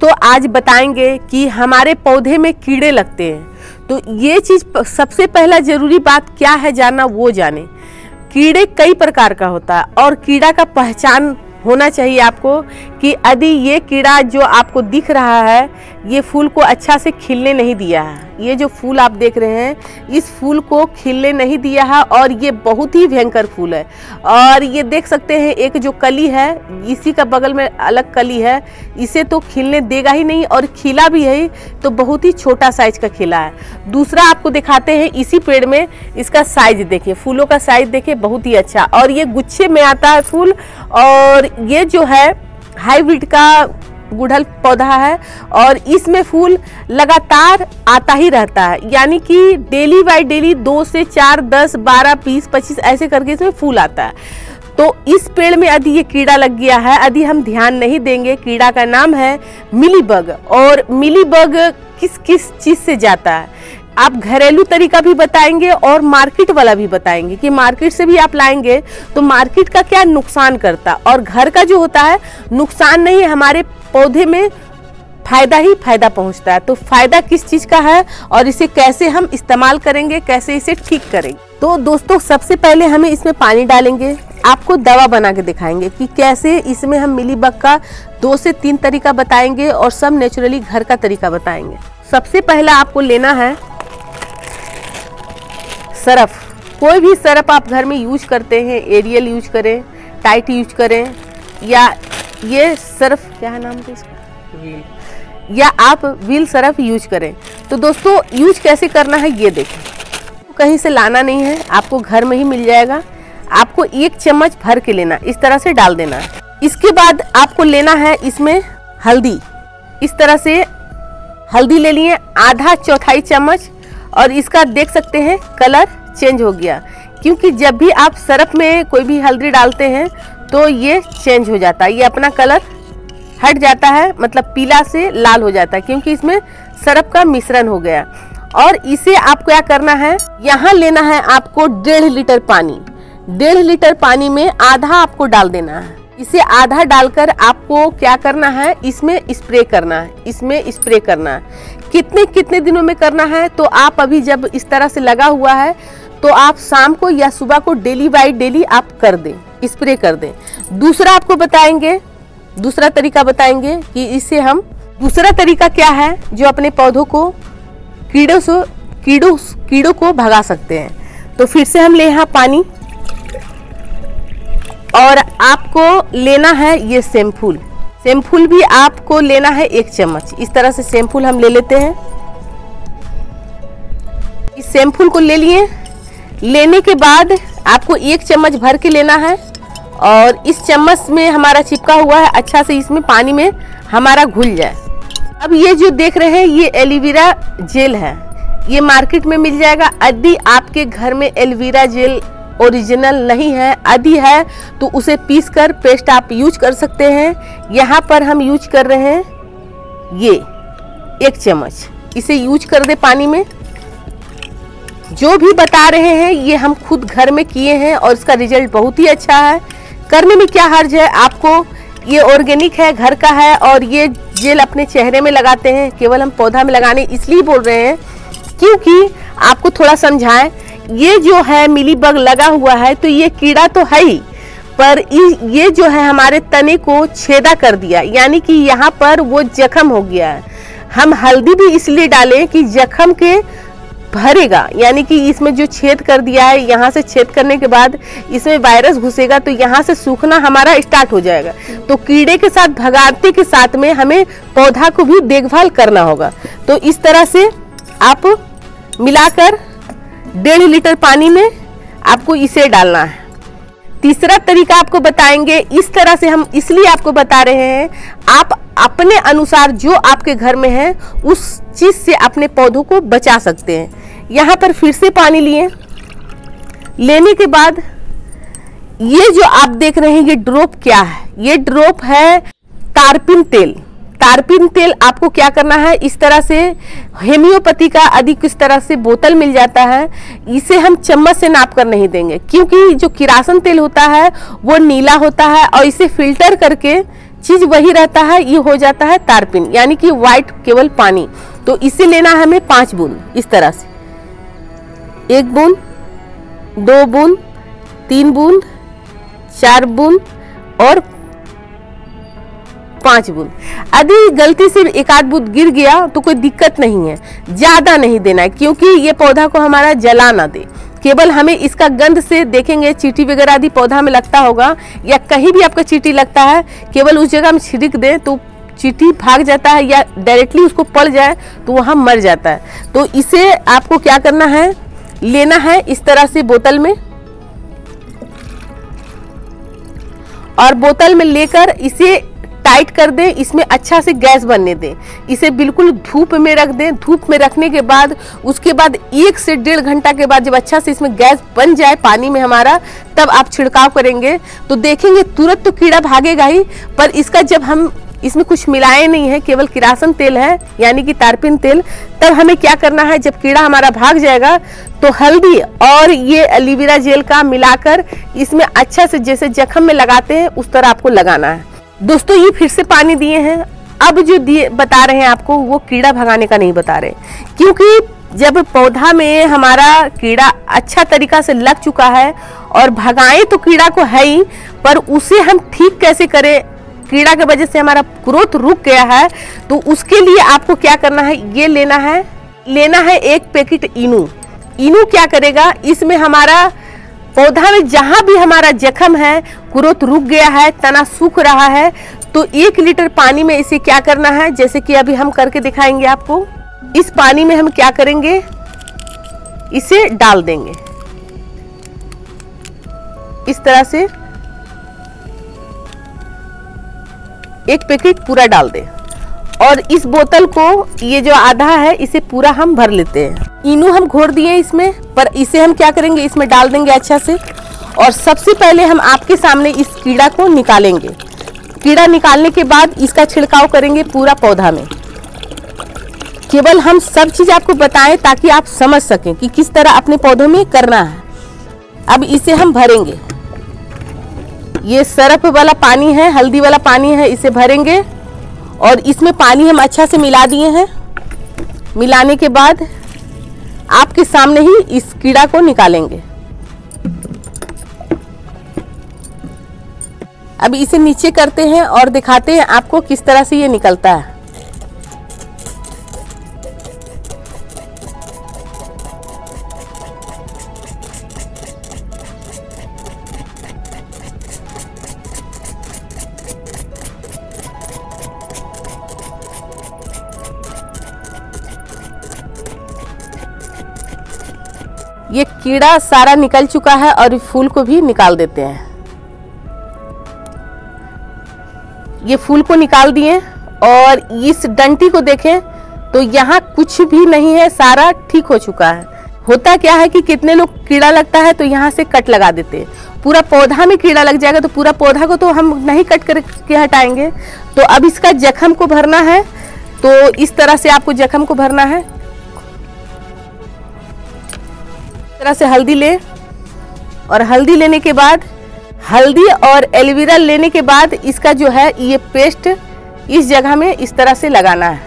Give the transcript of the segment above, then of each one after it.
दोस्तों आज बताएंगे कि हमारे पौधे में कीड़े लगते हैं, तो ये चीज सबसे पहला जरूरी बात क्या है जानना, वो जाने। कीड़े कई प्रकार का होता है और कीड़ा का पहचान होना चाहिए आपको कि यदि ये कीड़ा जो आपको दिख रहा है ये फूल को अच्छा से खिलने नहीं दिया है, ये जो फूल आप देख रहे हैं इस फूल को खिलने नहीं दिया है और ये बहुत ही भयंकर फूल है। और ये देख सकते हैं एक जो कली है इसी का बगल में अलग कली है, इसे तो खिलने देगा ही नहीं और खिला भी है तो बहुत ही छोटा साइज का खिला है। दूसरा आपको दिखाते हैं इसी पेड़ में, इसका साइज देखिए, फूलों का साइज देखिए बहुत ही अच्छा, और ये गुच्छे में आता है फूल। और ये जो है हाइब्रिड का गुड़हल पौधा है और इसमें फूल लगातार आता ही रहता है, यानी कि डेली बाय डेली 2 से 4, 10, 12, 20, 25 ऐसे करके इसमें फूल आता है। तो इस पेड़ में यदि ये कीड़ा लग गया है, यदि हम ध्यान नहीं देंगे, कीड़ा का नाम है मिलीबग। और मिलीबग किस किस चीज से जाता है आप घरेलू तरीका भी बताएंगे और मार्केट वाला भी बताएंगे कि मार्केट से भी आप लाएंगे तो मार्केट का क्या नुकसान करता, और घर का जो होता है नुकसान नहीं, हमारे पौधे में फायदा ही फायदा पहुंचता है। तो फायदा किस चीज का है और इसे कैसे हम इस्तेमाल करेंगे, कैसे इसे ठीक करेंगे। तो दोस्तों सबसे पहले हमें इसमें पानी डालेंगे, आपको दवा बना के दिखाएंगे कि कैसे इसमें हम मिलीबग का 2 से 3 तरीका बताएंगे और सब नेचुरली घर का तरीका बताएंगे। सबसे पहला आपको लेना है सरफ, कोई भी सरफ आप घर में यूज करते हैं, एरियल यूज करें, टाइट यूज करें, या ये सरफ क्या है नाम है इसका, व्हील, या आप व्हील सरफ यूज करें। तो दोस्तों यूज कैसे करना है ये देखें, कहीं से लाना नहीं है, आपको घर में ही मिल जाएगा। आपको 1 चम्मच भर के लेना, इस तरह से डाल देना है। इसके बाद आपको लेना है इसमें हल्दी, इस तरह से हल्दी ले लिए, आधा चौथाई चम्मच। और इसका देख सकते हैं कलर चेंज हो गया, क्योंकि जब भी आप सरफ में कोई भी हल्दी डालते हैं तो ये चेंज हो जाता है, ये अपना कलर हट जाता है, मतलब पीला से लाल हो जाता है, क्योंकि इसमें सरफ का मिश्रण हो गया। और इसे आपको क्या करना है, यहाँ लेना है आपको 1.5 लीटर पानी, 1.5 लीटर पानी में आधा आपको डाल देना है। इसे आधा डालकर आपको क्या करना है, इसमें स्प्रे करना है, इसमें स्प्रे करना है। कितने दिनों में करना है, तो आप अभी जब इस तरह से लगा हुआ है तो आप शाम को या सुबह को डेली बाय डेली आप कर दें, स्प्रे कर दें। दूसरा आपको बताएंगे, दूसरा तरीका बताएंगे कि इससे हम, दूसरा तरीका क्या है जो अपने पौधों को कीड़ों को भगा सकते हैं। तो फिर से हम ले यहाँ पानी, और आपको लेना है ये सेमफूल, सेमफूल भी आपको लेना है 1 चम्मच। इस तरह से सेमफूल हम ले लेते हैं, इस सेमफूल को ले लिए। लेने के बाद आपको 1 चम्मच भर के लेना है, और इस चम्मच में हमारा चिपका हुआ है अच्छा से इसमें पानी में हमारा घुल जाए। अब ये जो देख रहे हैं ये एलोवेरा जेल है, ये मार्केट में मिल जाएगा। यदि आपके घर में एलोवेरा जेल ओरिजिनल नहीं है, यदि है तो उसे पीसकर पेस्ट आप यूज कर सकते हैं। यहाँ पर हम यूज कर रहे हैं ये 1 चम्मच, इसे यूज कर दे पानी में। जो भी बता रहे हैं ये हम खुद घर में किए हैं और इसका रिजल्ट बहुत ही अच्छा है। करने में क्या हर्ज है, आपको ये ऑर्गेनिक है, घर का है, और ये जेल अपने चेहरे में लगाते हैं। केवल हम पौधा में लगाने इसलिए बोल रहे हैं क्योंकि आपको थोड़ा समझाएं, ये जो है मिलीबग लगा हुआ है तो ये कीड़ा तो है ही, पर ये जो है हमारे तने को छेदा कर दिया, यानी कि यहाँ पर वो जख्म हो गया है। हम हल्दी भी इसलिए डालें कि जख्म के भरेगा, यानी कि इसमें जो छेद कर दिया है, यहाँ से छेद करने के बाद इसमें वायरस घुसेगा तो यहाँ से सूखना हमारा स्टार्ट हो जाएगा। तो कीड़े के साथ भगाते के साथ में हमें पौधा को भी देखभाल करना होगा। तो इस तरह से आप मिलाकर 1.5 लीटर पानी में आपको इसे डालना है। तीसरा तरीका आपको बताएंगे, इस तरह से हम इसलिए आपको बता रहे हैं, आप अपने अनुसार जो आपके घर में है उस चीज से अपने पौधों को बचा सकते हैं। यहाँ पर फिर से पानी लिए, लेने के बाद ये जो आप देख रहे हैं ये ड्रॉप क्या है, ये ड्रॉप है तारपीन तेल। तारपीन तेल आपको क्या करना है, इस तरह से होम्योपैथी का अधिक इस तरह से बोतल मिल जाता है, इसे हम चम्मच से नाप कर नहीं देंगे, क्योंकि जो किरासन तेल होता है वो नीला होता है और इसे फिल्टर करके चीज वही रहता है, ये हो जाता है तारपीन, यानी कि व्हाइट केवल पानी। तो इसे लेना है हमें 5 बूंद, इस तरह से 1 बूंद, 2 बूंद, 3 बूंद, 4 बूंद और 5 बूंद। यदि गलती से एक आध बूंद गिर गया तो कोई दिक्कत नहीं है, ज्यादा नहीं देना है, क्योंकि ये पौधा को हमारा जला ना दे। केवल हमें इसका गंध से देखेंगे, चींटी वगैरह आदि पौधा में लगता होगा या कहीं भी आपका चींटी लगता है, केवल उस जगह में छिड़क दें तो चींटी भाग जाता है, या डायरेक्टली उसको पड़ जाए तो वहां मर जाता है। तो इसे आपको क्या करना है, लेना है इस तरह से बोतल में, और बोतल में लेकर इसे टाइट कर दें, इसमें अच्छा से गैस बनने दें, इसे बिल्कुल धूप में रख दें। धूप में रखने के बाद उसके बाद 1 से 1.5 घंटा के बाद जब अच्छा से इसमें गैस बन जाए पानी में हमारा, तब आप छिड़काव करेंगे तो देखेंगे तुरंत तो कीड़ा भागेगा ही, पर इसका जब हम इसमें कुछ मिलाए नहीं है, केवल किरासन तेल है यानी कि तारपीन तेल, तब हमें क्या करना है, जब कीड़ा हमारा भाग जाएगा तो हल्दी और ये एलोवेरा जेल का मिलाकर इसमें अच्छा से जैसे जख्म में लगाते हैं उस तरह आपको लगाना है। दोस्तों ये फिर से पानी दिए हैं, अब जो दिए बता रहे हैं आपको वो कीड़ा भगाने का नहीं बता रहे, क्योंकि जब पौधा में हमारा कीड़ा अच्छा तरीका से लग चुका है और भगाए तो कीड़ा को है ही, पर उसे हम ठीक कैसे करें, कीड़ा की वजह से हमारा ग्रोथ रुक गया है, तो उसके लिए आपको क्या करना है, ये लेना है 1 पैकेट इनू। इनू क्या करेगा, इसमें हमारा पौधा में जहां भी हमारा जख्म है, ग्रोथ रुक गया है, तना सूख रहा है, तो 1 लीटर पानी में इसे क्या करना है, जैसे कि अभी हम करके दिखाएंगे आपको। इस पानी में हम क्या करेंगे, इसे डाल देंगे इस तरह से, 1 पैकेट पूरा डाल दें, और इस बोतल को ये जो आधा है इसे पूरा हम भर लेते हैं। इनू हम घोर दिए इसमें, पर इसे हम क्या करेंगे, इसमें डाल देंगे अच्छा से, और सबसे पहले हम आपके सामने इस कीड़ा को निकालेंगे। कीड़ा निकालने के बाद इसका छिड़काव करेंगे पूरा पौधा में। केवल हम सब चीज आपको बताएं ताकि आप समझ सकें कि किस तरह अपने पौधों में करना है। अब इसे हम भरेंगे, ये सरफ वाला पानी है, हल्दी वाला पानी है, इसे भरेंगे, और इसमें पानी हम अच्छा से मिला दिए हैं। मिलाने के बाद आपके सामने ही इस कीड़ा को निकालेंगे। अब इसे नीचे करते हैं और दिखाते हैं आपको किस तरह से ये निकलता है। ये कीड़ा सारा निकल चुका है और फूल को भी निकाल देते हैं। ये फूल को निकाल दिए और इस डंटी को देखें तो यहाँ कुछ भी नहीं है, सारा ठीक हो चुका है। होता क्या है कि कितने लोग कीड़ा लगता है तो यहाँ से कट लगा देते हैं, पूरा पौधा में कीड़ा लग जाएगा तो पूरा पौधा को तो हम नहीं कट करके हटाएंगे। तो अब इसका जख्म को भरना है, तो इस तरह से आपको जख्म को भरना है। तरह से हल्दी ले, और हल्दी लेने के बाद, हल्दी और एलोवेरा लेने के बाद इसका जो है ये पेस्ट इस जगह में इस तरह से लगाना है।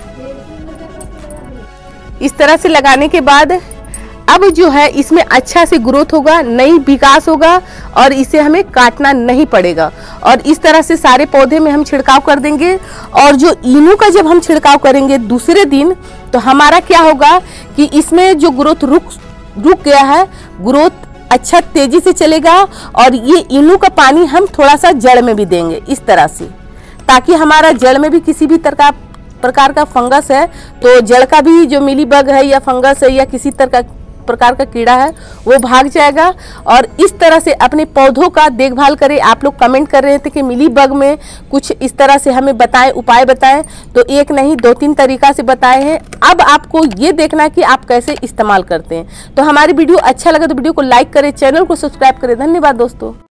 इस तरह से लगाने के बाद अब जो है इसमें अच्छा से ग्रोथ होगा, नई विकास होगा, और इसे हमें काटना नहीं पड़ेगा। और इस तरह से सारे पौधे में हम छिड़काव कर देंगे। और जो इनू का जब हम छिड़काव करेंगे दूसरे दिन, तो हमारा क्या होगा कि इसमें जो ग्रोथ रुक गया है, ग्रोथ अच्छा तेजी से चलेगा। और ये इनू का पानी हम थोड़ा सा जड़ में भी देंगे इस तरह से, ताकि हमारा जड़ में भी किसी भी प्रकार का फंगस है तो जड़ का भी जो मिली बग है या फंगस है या किसी प्रकार का कीड़ा है वो भाग जाएगा। और इस तरह से अपने पौधों का देखभाल करें। आप लोग कमेंट कर रहे थे कि मिली बग में कुछ इस तरह से हमें बताएं, उपाय बताएं, तो एक नहीं 2-3 तरीका से बताए हैं। अब आपको ये देखना है कि आप कैसे इस्तेमाल करते हैं। तो हमारी वीडियो अच्छा लगा तो वीडियो को लाइक करें, चैनल को सब्सक्राइब करें। धन्यवाद दोस्तों।